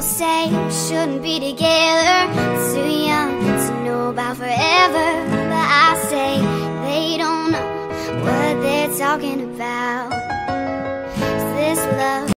people say we shouldn't be together, it's too young to know about forever. But I say they don't know what they're talking about. Is this love?